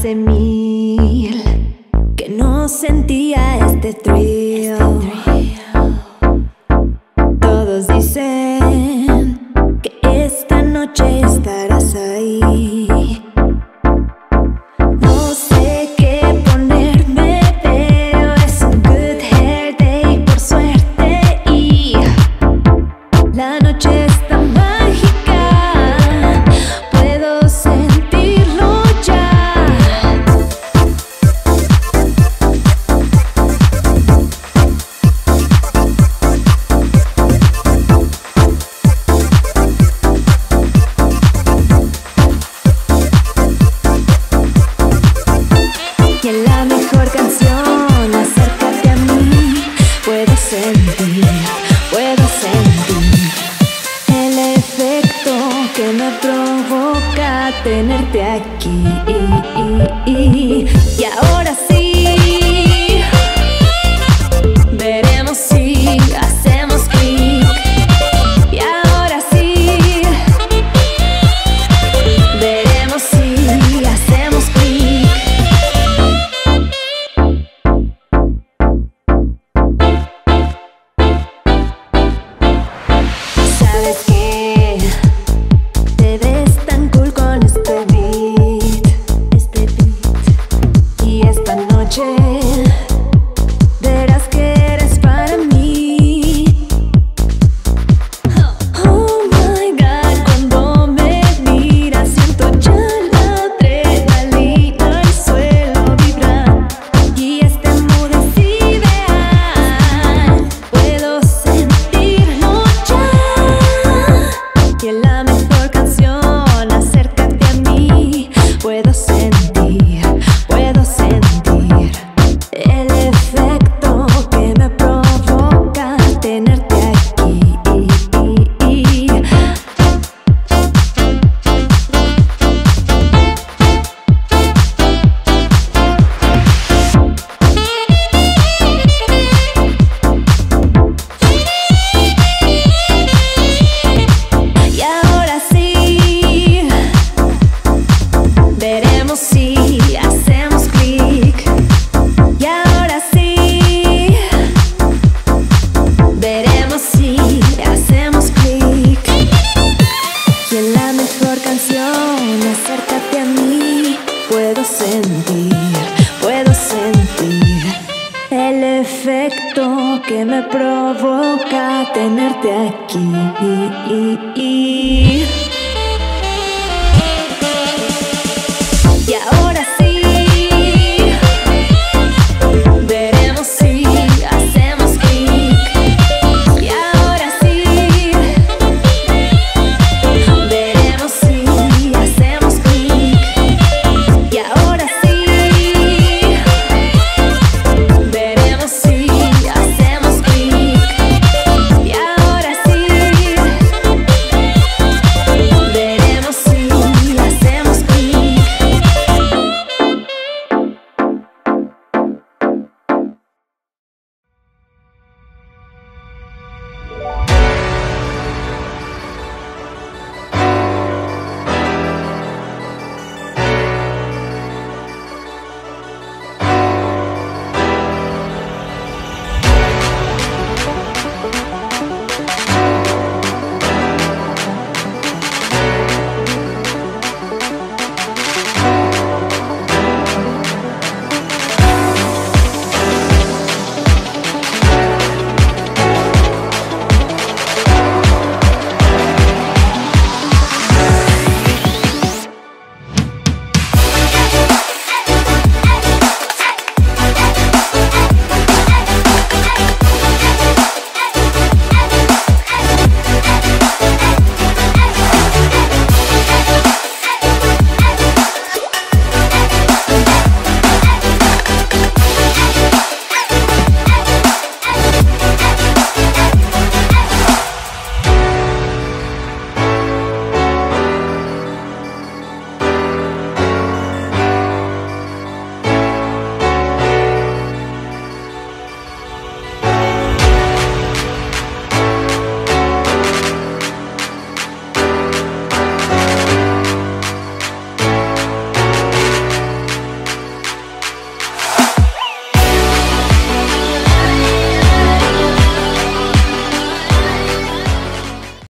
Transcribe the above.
hace 1000 que no sentía este thrill. Todos dicen que esta noche estarás ahí. No sé qué ponerme, pero es un good hair day por suerte. Y la noche está mágica, puedo sentirlo ya. Y en la mejor canción, acércate a mí, puedo sentir el efecto que me provoca tenerte aquí. Y ahora sí, veremos si hacemos clic. Y ahora sí, veremos si hacemos clic. ¿Sabes qué? Te ves tan cool con este beat. Y esta noche verás que eres para mí. Oh my God, cuando me miras siento ya la adrenalina, el suelo vibra. Y este mood es ideal, puedo sentirlo ya. Y en la mejor canción, acércate a mí, puedo sentir el efecto que me provoca tenerte aquí. Y ahora sí, veremos si hacemos clic. Y ahora sí, veremos si hacemos clic. Y en la mejor canción, acércate a mí, puedo sentir el efecto que me provoca tenerte aquí. Y ahora sí, veremos si hacemos